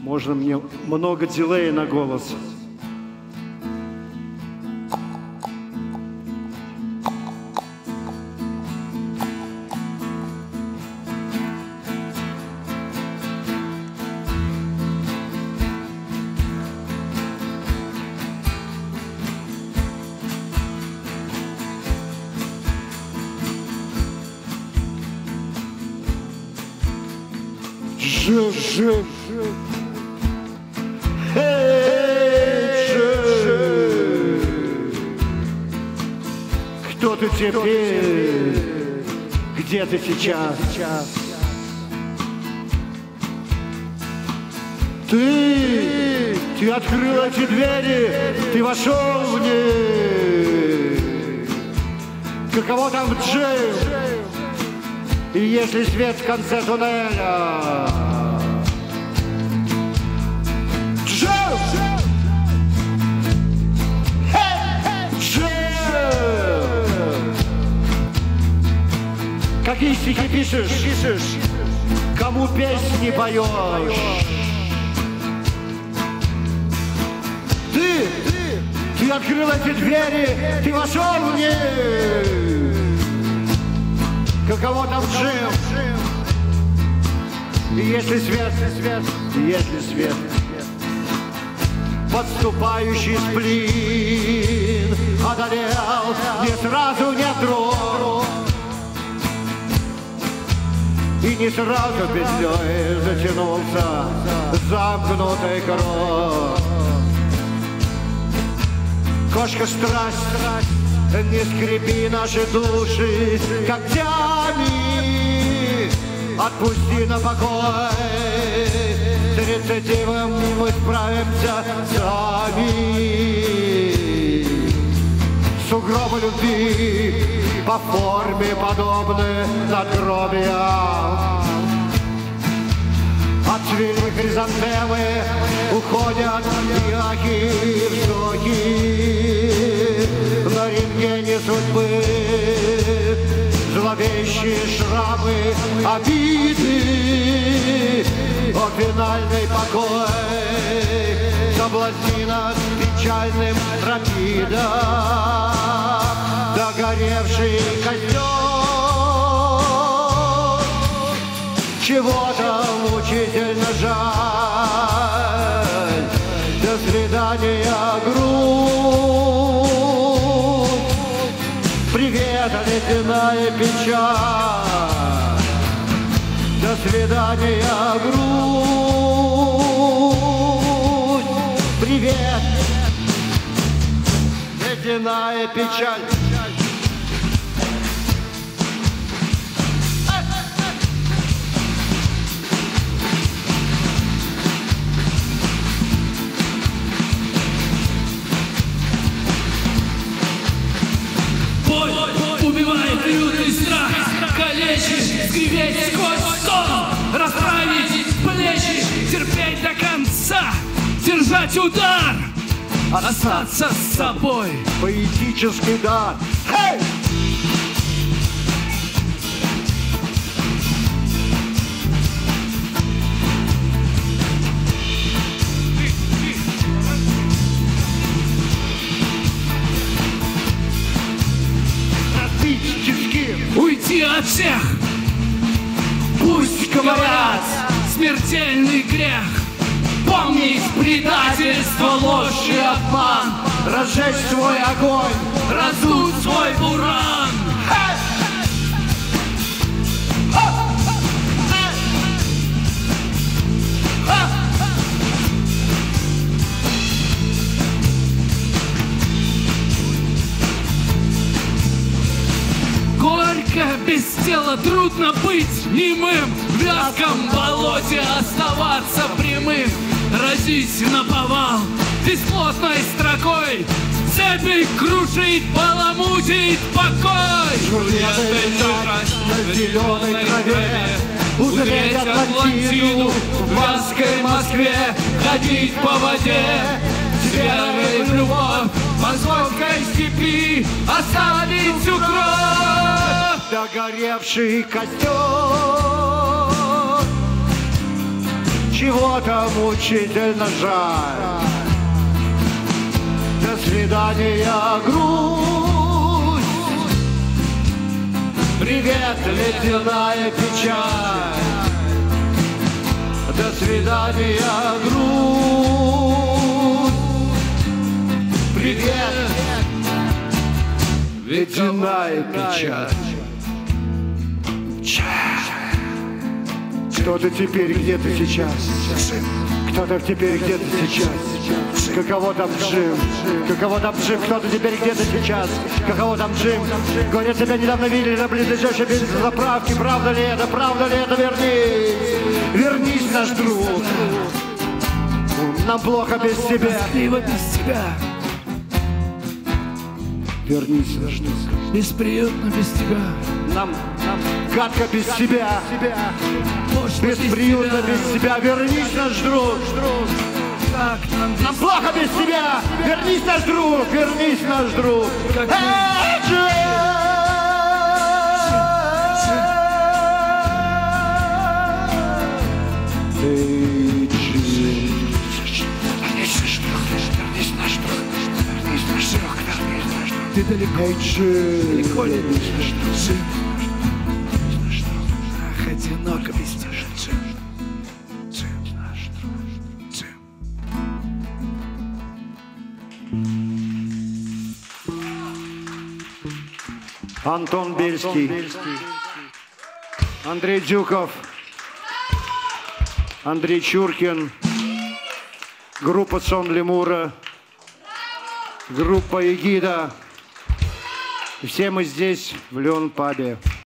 Можно мне много дилея на голос? Жив. Кто ты теперь? Где ты сейчас? Ты открыл эти двери, ты вошел в них. Каково там Джим? И если свет в конце туннеля? Какие стихи пишешь? Кому песни поешь? Ты открыл эти двери, ты вошел в них. Каково там Джим? И если свет, подступающий сплин одолел не сразу, не вдруг. И не сразу петлей затянулся замкнутый круг. Кошка страсть, не скреби наши души когтями, отпусти на покой. 30-м мы справимся сами. Сугробы любви по форме подобны надгробиям. Отцвели хризантемы, уходят яки вздохи. На рентгене судьбы зловещие шрамы, обиды, о финальный покой. Соблазни нас печальным рапидом, догоревший костер. Чего-то мучительно жаль. До свидания, грудь. Привет, ледяная печаль. До свидания, грудь. Привет, ледяная печаль. Убивает лютый страх, калечит, скриветь сквозь сон, расправить плечи, терпеть до конца, держать удар, остаться с собой. Поэтический дар. Hey! Уйти от всех, пусть говорят, смертельный грех. Помнить предательство, ложь и обман, разжечь свой огонь, раздуть свой буран. Горько, без тела трудно быть немым, в вязком болоте оставаться прямым, разить наповал бесплотной строкой, цепи крушить, баламутить покой. На зеленой траве узреть Атлантиду в вязкой Москве, ходить по воде, верить в любовь, в московской степи оставить всю кровь. Догоревший костер, чего кого-то мучительно жаль. До свидания, грусть. Привет, ледяная печаль. До свидания, грусть. Привет, ледяная печаль. Кто-то теперь где-то сейчас. Кто-то теперь где-то сейчас. Каково там Джим? Каково там Джим? Кто-то теперь где-то сейчас. Каково там Джим? Говорят, тебя недавно видели на близлежащей бензозаправке. Правда ли это? Правда ли это? Вернись! Вернись, наш друг! Нам плохо без тебя. Тоскливо без тебя. Вернись, наш друг. Бесприютно без тебя. Нам гадко без тебя. Пошло Бесприютно без тебя. Вернись, наш друг. Как Нам плохо без тебя. Вернись, наш друг. Вернись, наш друг. Ты далеко, далеко летишь, Джим. Ах, одиноко без тебя, Джим. Джим, наш друг, Джим. Антон Бельский, Андрей Дюков, Андрей Чуркин, группа Сон Лемура, группа Эгида. И все мы здесь, в Леон Пабе.